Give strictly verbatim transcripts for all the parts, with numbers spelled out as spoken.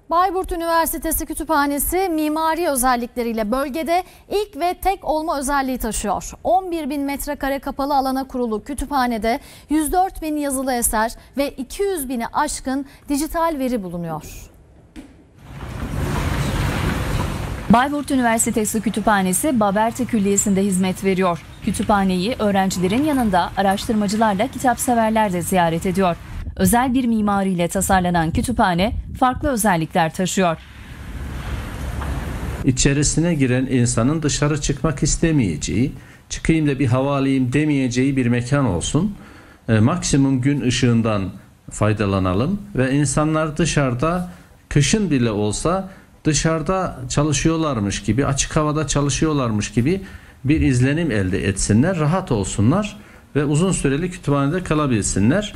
Bayburt Üniversitesi Kütüphanesi mimari özellikleriyle bölgede ilk ve tek olma özelliği taşıyor. on bir bin metrekare kapalı alana kurulu kütüphanede yüz dört bin yazılı eser ve iki yüz bini aşkın dijital veri bulunuyor. Bayburt Üniversitesi Kütüphanesi Baberti Külliyesi'nde hizmet veriyor. Kütüphaneyi öğrencilerin yanında araştırmacılarla kitapseverler de ziyaret ediyor. Özel bir mimariyle tasarlanan kütüphane farklı özellikler taşıyor. İçerisine giren insanın dışarı çıkmak istemeyeceği, çıkayım da bir hava alayım demeyeceği bir mekan olsun. E, maksimum gün ışığından faydalanalım ve insanlar dışarıda kışın bile olsa dışarıda çalışıyorlarmış gibi, açık havada çalışıyorlarmış gibi bir izlenim elde etsinler, rahat olsunlar ve uzun süreli kütüphanede kalabilsinler.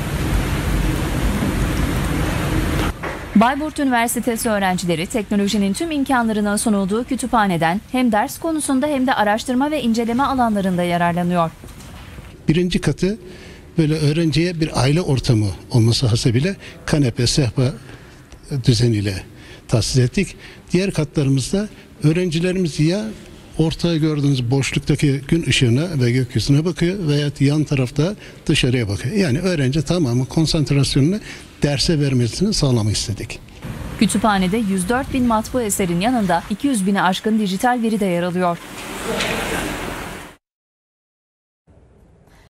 Bayburt Üniversitesi öğrencileri teknolojinin tüm imkanlarının sunulduğu kütüphaneden hem ders konusunda hem de araştırma ve inceleme alanlarında yararlanıyor. Birinci katı böyle öğrenciye bir aile ortamı olması hasebiyle kanepe, sehpa düzeniyle tahsis ettik. Diğer katlarımızda öğrencilerimiz ya ortaya gördüğünüz boşluktaki gün ışığına ve gökyüzüne bakıyor veya yan tarafta dışarıya bakıyor. Yani öğrenci tamamı konsantrasyonunu derse vermesini sağlamak istedik. Kütüphanede yüz dört bin matbu eserin yanında iki yüz bini aşkın dijital veri de yer alıyor.